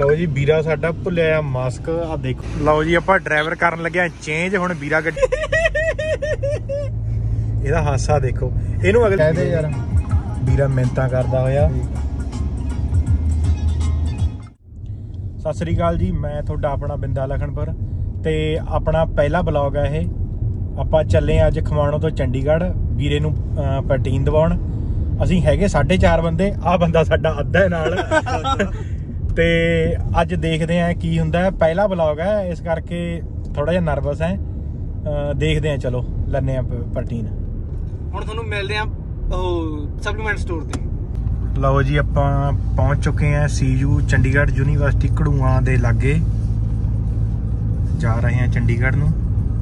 लो जी ਵੀਰਾ ਸਾਡਾ ਭੁੱਲਿਆ ਮਾਸਕ ਆ ਦੇਖੋ। ਲਓ ਜੀ ਆਪਾਂ ਡਰਾਈਵਰ ਕਰਨ ਲੱਗਿਆ ਚੇਂਜ। ਹੁਣ ਵੀਰਾ ਗੱਡੀ ਇਹਦਾ ਹਾਸਾ ਦੇਖੋ। ਇਹਨੂੰ ਅਗਲੇ ਕਹਦੇ ਯਾਰ ਵੀਰਾ ਮਿਹਨਤਾਂ ਕਰਦਾ ਹੋਇਆ। ਸਤਿ ਸ੍ਰੀ ਅਕਾਲ ਜੀ, ਮੈਂ ਤੁਹਾਡਾ ਆਪਣਾ ਬਿੰਦਾ ਲਖਨਪੁਰ ਤੇ ਆਪਣਾ ਪਹਿਲਾ ਬਲੌਗ ਹੈ ਇਹ। ਆਪਾਂ ਚੱਲੇ ਅੱਜ ਖਮਾਣੋਂ ਤੋਂ ਚੰਡੀਗੜ੍ਹ ਵੀਰੇ ਨੂੰ ਪ੍ਰੋਟੀਨ ਦਿਵਾਉਣ। ਅਸੀਂ ਹੈਗੇ 4.5 ਬੰਦੇ, ਆਹ ਬੰਦਾ ਸਾਡਾ ਅੱਧਾ ਨਾਲ ਤੇ ਅੱਜ ਦੇਖਦੇ ਆ ਕੀ ਹੁੰਦਾ। ਪਹਿਲਾ ਬਲੌਗ ਹੈ ਇਸ ਕਰਕੇ ਥੋੜਾ ਜਿਹਾ ਨਰਵਸ ਹੈ। ਦੇਖਦੇ ਆ, ਚਲੋ ਲੈਣੇ ਆ ਪ੍ਰੋਟੀਨ। ਹੁਣ ਤੁਹਾਨੂੰ ਮਿਲਦੇ ਆ ਸਪਲੀਮੈਂਟ ਸਟੋਰ ਤੇ। ਲਓ ਜੀ ਆਪਾਂ ਪਹੁੰਚ ਚੁੱਕੇ ਆ CU ਚੰਡੀਗੜ੍ਹ ਯੂਨੀਵਰਸਿਟੀ ਘੜੂਆਂ ਦੇ ਲਾਗੇ। ਜਾ ਰਹੇ ਆ ਚੰਡੀਗੜ੍ਹ ਨੂੰ।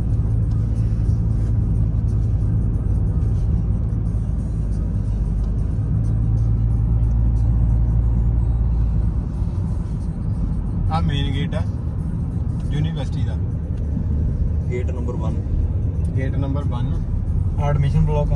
ਆ ਮੇਨ ਗੇਟ ਹੈ ਯੂਨੀਵਰਸਿਟੀ ਦਾ, gate number 1। Gate number 1 admission block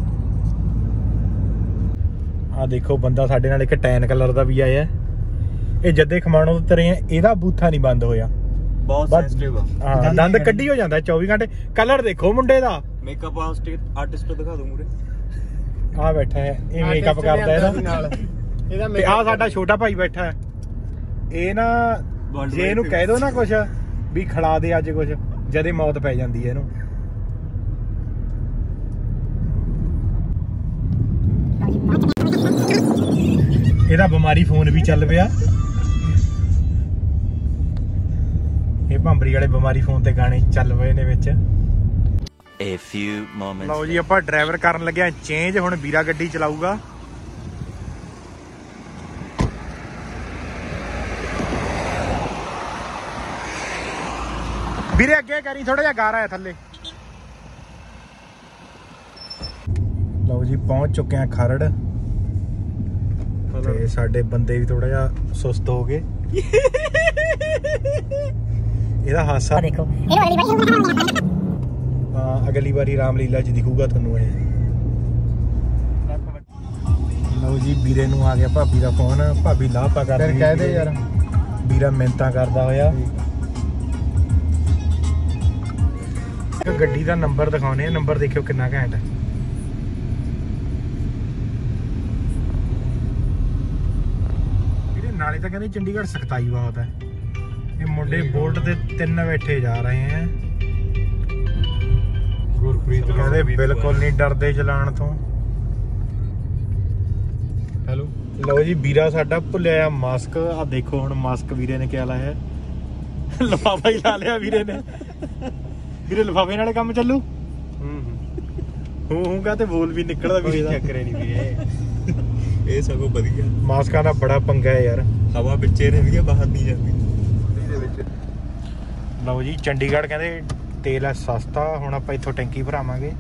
ਆ ਦੇਖੋ। ਬੰਦਾ ਸਾਡੇ ਨਾਲ ਇੱਕ ਟੈਨ ਕਲਰ ਦਾ ਵੀ ਆਇਆ। ਇਹ ਜਦੇ ਖਮਾਣੋਂ ਤੋਂ ਤਰੇ ਆ, ਇਹਦਾ ਬੂਥਾ ਨਹੀਂ ਬੰਦ ਹੋਇਆ। ਬਹੁਤ ਸੈਂਸਿਟਿਵ ਆ। ਹਾਂ, ਦੰਦ ਕੱਢੀ ਹੋ ਜਾਂਦਾ 24 ਘੰਟੇ। ਕਲਰ ਦੇਖੋ ਮੁੰਡੇ ਦਾ। ਮੇਕਅਪ ਆਰਟਿਸਟ ਦਿਖਾ ਦੂੰ ਮੂਰੇ। ਆ ਬੈਠਾ ਹੈ, ਇਹ ਮੇਕਅਪ ਕਰਦਾ ਇਹਦਾ ਨਾਲ। ਤੇ ਆ ਸਾਡਾ ਛੋਟਾ ਭਾਈ ਬੈਠਾ ਹੈ। ਇਹ ਨਾ ਜੇ ਇਹਨੂੰ ਕਹਿ ਦੋ ਨਾ ਕੁਛ ਵੀ ਖਿਲਾ ਦੇ ਅੱਜ ਕੁਛ, ਜਦੇ ਮੌਤ ਪੈ ਜਾਂਦੀ ਹੈ ਇਹਨੂੰ। ਇਹਦਾ ਬਿਮਾਰੀ ਫੋਨ ਵੀ ਚੱਲ ਪਿਆ। ਇਹ ਭੰਬਰੀ ਵਾਲੇ ਬਿਮਾਰੀ ਫੋਨ ਤੇ ਗਾਣੇ ਚੱਲ ਪਏ ਨੇ ਵਿੱਚ। A few moments ਲਓ ਜੀ ਆਪਾਂ ਡਰਾਈਵਰ ਕਰਨ ਲੱਗਿਆ ਚੇਂਜ। ਹੁਣ ਵੀਰਾ ਗੱਡੀ ਚਲਾਊਗਾ। ਵੀਰੇ ਅੱਗੇ ਕਰੀ, ਥੋੜਾ ਜਿਹਾ ਗਾਰਾ ਹੈ ਥੱਲੇ। ਲਓ ਜੀ ਪਹੁੰਚ ਚੁੱਕੇ ਆ ਖਰੜ ਤੇ ਸਾਡੇ ਬੰਦੇ ਵੀ ਥੋੜਾ ਜਿਹਾ ਸੁਸਤ ਹੋ ਗਏ। ਇਹਦਾ ਹਾਸਾ ਦੇਖੋ। ਅਗਲੀ ਵਾਰੀ ਰਾਮਲੀਲਾ ਚ ਦਿਖੂਗਾ ਤੁਹਾਨੂੰ ਇਹ। ਲਓ ਜੀ ਵੀਰੇ ਨੂੰ ਆ ਗਿਆ ਭਾਬੀ ਦਾ ਫੋਨ। ਭਾਬੀ ਲਾਪਾ ਕਰ ਰਹੀ ਹੈ। ਕਹਦੇ ਯਾਰ ਵੀਰਾ ਮਿਹਨਤਾਂ ਕਰਦਾ ਹੋਇਆ। ਗੱਡੀ ਦਾ ਨੰਬਰ ਦਿਖਾਉਣੇ ਆ। ਨੰਬਰ ਦੇਖਿਓ ਕਿੰਨਾ ਘੈਂਟ ਹੈ। ਨਾਲੇ ਤਾਂ ਕਹਿੰਦੇ ਚੰਡੀਗੜ੍ਹ ਸਖਤਾਈ ਬਹੁਤ ਹੈ। ਇਹ ਮੁੰਡੇ ਬੋਲਟ ਤੇ 3 ਬੈਠੇ ਜਾ ਰਹੇ ਹੈ। ਗੁਰਪ੍ਰੀਤ ਕਹਿੰਦੇ ਬਿਲਕੁਲ ਨਹੀਂ ਡਰਦੇ ਚਲਾਣ ਤੋਂ। ਹੈਲੋ। ਲਓ ਜੀ ਵੀਰਾ ਸਾਡਾ ਭੁੱਲਿਆ ਮਾਸਕ ਆ ਦੇਖੋ। ਹੁਣ ਮਾਸਕ ਵੀਰੇ ਨੇ ਕਿਆ ਲਾਇਆ, ਲਿਫਾਫਾ ਹੀ ਲਾ ਲਿਆ ਵੀਰੇ ਨੇ। ਵੀਰੇ ਲਿਫਾਫੇ ਨਾਲੇ ਕੰਮ ਚੱਲੂ। ਹੂੰ ਕਾ ਤੇ ਬੋਲ ਵੀ ਨਿਕਲਦਾ ਵੀ ਚੱਕਰੇ ਨਹੀਂ ਵੀਰੇ। ਇਹ ਸਗੋਂ ਵਧੀਆ। ਮਾਸਕਾਂ ਦਾ ਬੜਾ ਪੰਗਾ ਹੈ ਯਾਰ। ਹਵਾ ਵਿੱਚੇ ਰਹਿੰਦੀ ਆ, ਬਾਹਰ ਨਹੀਂ ਜਾਂਦੀ ਇਹਦੇ ਵਿੱਚ। ਲਓ ਜੀ ਚੰਡੀਗੜ੍ਹ ਕਹਿੰਦੇ ਤੇਲ ਹੈ ਸਸਤਾ। ਹੁਣ ਆਪਾਂ ਇੱਥੋਂ ਟੈਂਕੀ ਭਰਾਵਾਂਗੇ।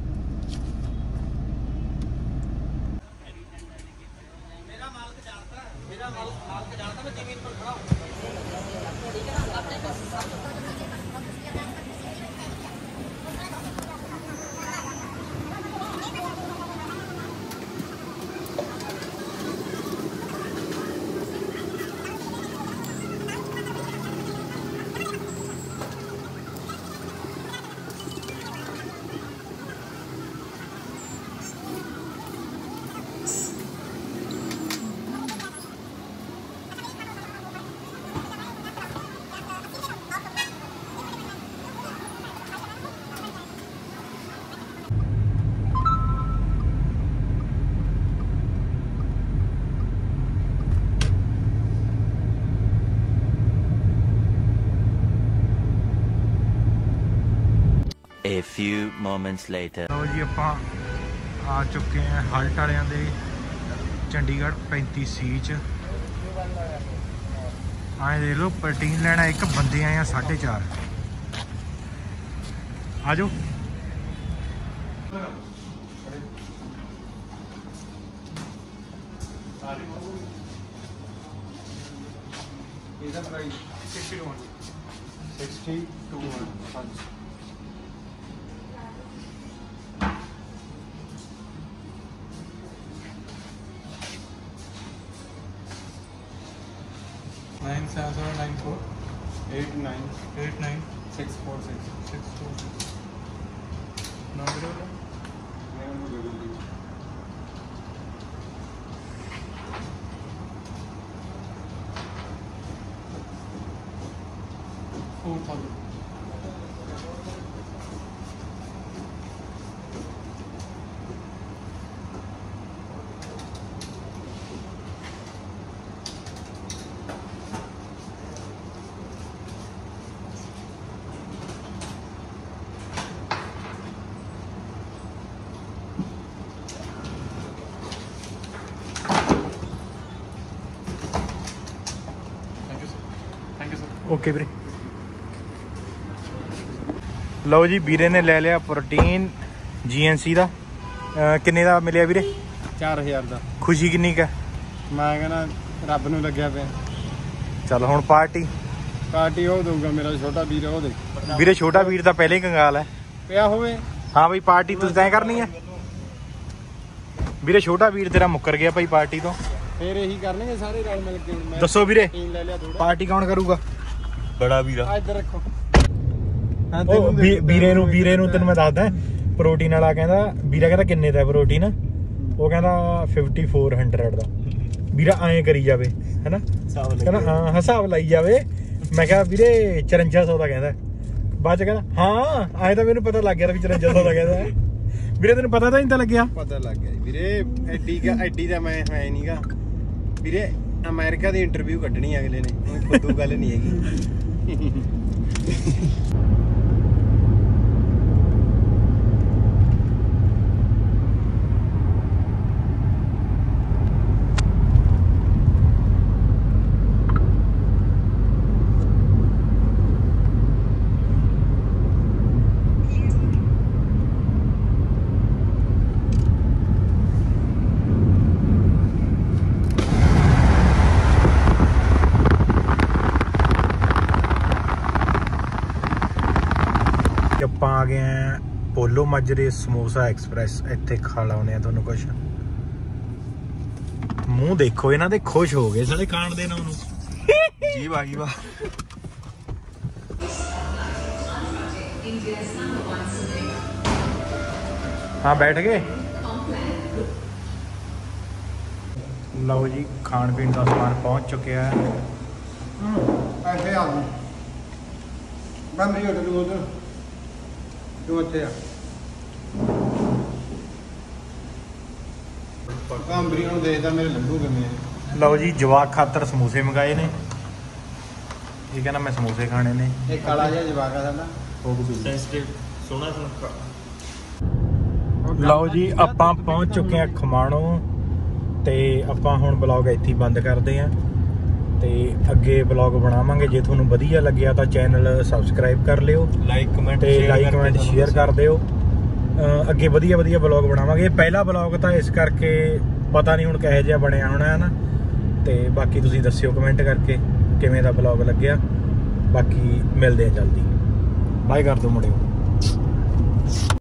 A few moments later. ਲਓ ਜੀ ਆਪਾਂ ਆ ਚੁੱਕੇ ਹਾਂ ਹਲਟ ਵਾਲਿਆਂ ਦੇ ਚੰਡੀਗੜ੍ਹ 35C ਚ। ਆਏ ਦੇਖ ਲਓ ਪ੍ਰੋਟੀਨ ਲੈਣਾ ਇੱਕ ਬੰਦੇ ਆਏ ਆ 4.5। ਆ ਜਾਓ। ਇਹਦਾ price 62 97794 89 646 number thank you sir okay ਵੀਰੇ। ਲਓ ਜੀ ਵੀਰੇ ਨੇ ਲੈ ਲਿਆ ਪ੍ਰੋਟੀਨ GNC ਦਾ। ਕਿੰਨੇ ਦਾ ਮਿਲਿਆ ਵੀਰੇ? 4000 ਦਾ। ਖੁਸ਼ੀ ਕਿੰਨੀ ਕੁ ਹੈ? ਮੈਂ ਕਹਿੰਦਾ ਰੱਬ ਨੂੰ ਲੱਗਿਆ ਪਿਆ। ਚੱਲ ਹੁਣ ਪਾਰਟੀ ਪਾਰਟੀ ਉਹ ਦਊਗਾ ਮੇਰਾ ਛੋਟਾ ਵੀਰ, ਉਹ ਦੇ ਵੀਰੇ। ਛੋਟਾ ਵੀਰ ਤਾਂ ਪਹਿਲੇ ਹੀ ਕੰਗਾਲ ਹੈ। ਪਿਆ ਹੋਵੇ ਹਾਂ ਬਈ ਪਾਰਟੀ ਤੁਸੀਂ ਤੈਅ ਕਰਨੀ ਹੈ ਵੀਰੇ। ਛੋਟਾ ਵੀਰ ਤੇਰਾ ਮੁੱਕਰ ਗਿਆ ਭਾਈ ਪਾਰਟੀ ਤੋਂ। ਫੇਰ ਇਹੀ ਕਰਨਗੇ ਸਾਰੇ ਰਲ ਮਿਲ ਕੇ। ਮੈਂ ਦੱਸੋ ਵੀਰੇ ਟੀਮ ਲੈ ਲਿਆ ਥੋੜਾ। ਪਾਰਟੀ ਕੌਣ ਕਰੂਗਾ? ਬੜਾ ਵੀਰਾ। ਆ ਇੱਧਰ ਰੱਖੋ। ਉਹ ਵੀਰੇ ਨੂੰ ਤੈਨੂੰ ਮੈਂ ਦੱਸਦਾ ਪ੍ਰੋਟੀਨ ਵਾਲਾ ਕਹਿੰਦਾ। ਵੀਰਾ ਕਹਿੰਦਾ ਕਿੰਨੇ ਦਾ ਪ੍ਰੋਟੀਨ? ਉਹ ਕਹਿੰਦਾ 5400 ਦਾ। ਵੀਰਾ ਐਂ ਕਰੀ ਜਾਵੇ ਹੈਨਾ, ਕਹਿੰਦਾ ਹਾਂ ਹਿਸਾਬ ਲਾਈ ਜਾਵੇ। ਮੈਂ ਕਿਹਾ ਵੀਰੇ 5400 ਦਾ ਕਹਿੰਦਾ। ਬਾਅਦ ਚ ਕਹਿੰਦਾ ਹਾਂ ਐਂ ਤਾਂ ਮੈਨੂੰ ਪਤਾ ਲੱਗ ਗਿਆ ਵੀ 5400 ਦਾ ਕਹਿੰਦਾ। ਵੀਰੇ ਤੈਨੂੰ ਪਤਾ ਤਾਂ ਨਹੀਂ ਤਾਂ ਲੱਗਿਆ? ਪਤਾ ਲੱਗ ਗਿਆ ਵੀਰੇ। ਐਡੀ ਦਾ ਮੈਂ ਹੈ ਨਹੀਂਗਾ ਵੀਰੇ। ਅਮਰੀਕਾ ਦੀ ਇੰਟਰਵਿਊ ਕੱਢਣੀ ਅਗਲੇ ਨੇ, ਖੁੱਦੂ ਗੱਲ ਨਹੀਂ ਹੈਗੀ। ਆਪਾਂ ਆ ਗਏ ਆ ਪੋਲੋ ਮਾਜਰੇ ਸਮੋਸਾ ਐਕਸਪ੍ਰੈਸ। ਇੱਥੇ ਖਾ ਲਾਉਨੇ ਆ ਤੁਹਾਨੂੰ ਕੁਛ। ਮੂੰਹ ਦੇਖੋ ਇਹਨਾਂ ਦੇ, ਖੁਸ਼ ਹੋ ਗਏ ਸਾਲੇ ਖਾਣ ਦੇ ਨਾ ਉਹਨੂੰ। ਜੀ ਬਾਗੀ ਵਾਹ। ਹਾਂ ਬੈਠ ਗਏ। ਲਓ ਜੀ ਖਾਣ ਪੀਣ ਦਾ ਸਮਾਨ ਪਹੁੰਚ ਚੁੱਕਿਆ ਹੈ। ਐਸੇ ਆ ਗਈ ਬੰਬਰੀ ਹੋਟਲ ਨੂੰ ਉਧਰ ਤੂੰ ਇੱਥੇ ਆ। ਬੰਬਰੀ ਨੂੰ ਦੇਖਦਾ ਮੇਰੇ ਲੰਬੂ ਕਿਵੇਂ ਆ। ਲਓ ਜੀ ਜਵਾਕ ਖਾਤਰ ਸਮੋਸੇ ਮੰਗਾਏ ਨੇ। ਇਹ ਕਹਿੰਦਾ ਮੈਂ ਸਮੋਸੇ ਖਾਣੇ ਨੇ। ਇਹ ਕਾਲਾ ਜਿਹਾ ਜਵਾਕ ਆ ਸਾਡਾ। सेंसिटिव सोना सुनका। ਲਓ ਜੀ ਆਪਾਂ ਪਹੁੰਚ ਚੁੱਕੇ ਹਾਂ ਖਮਾਣੋ ਤੇ ਆਪਾਂ ਹੁਣ ਬਲੌਗ ਇੱਥੇ ਹੀ ਬੰਦ ਕਰਦੇ ਆਂ ਤੇ ਅੱਗੇ ਬਲੌਗ ਬਣਾਵਾਂਗੇ। ਜੇ ਤੁਹਾਨੂੰ ਵਧੀਆ ਲੱਗਿਆ ਤਾਂ ਚੈਨਲ ਸਬਸਕ੍ਰਾਈਬ ਕਰ ਲਿਓ, लाइक कमेंट ਤੇ ਲਾਈਕ ਕਮੈਂਟ ਸ਼ੇਅਰ ਕਰ ਦਿਓ। ਅੱਗੇ ਵਧੀਆ ਬਲੌਗ ਬਣਾਵਾਂਗੇ। ਇਹ ਪਹਿਲਾ ਬਲੌਗ ਤਾਂ ਇਸ ਕਰਕੇ ਪਤਾ ਨਹੀਂ ਹੁਣ ਕਿਹੋ ਜਿਹਾ ਬਣਿਆ ਹੋਣਾ ਹੈ ਨਾ। ਤੇ ਬਾਕੀ ਤੁਸੀਂ ਦੱਸਿਓ ਕਮੈਂਟ ਕਰਕੇ ਕਿਵੇਂ ਦਾ ਬਲੌਗ ਲੱਗਿਆ। ਬਾਕੀ ਮਿਲਦੇ ਆ ਜਲਦੀ। ਬਾਏ ਕਰ ਦਿਓ ਮੁੰਡਿਓ।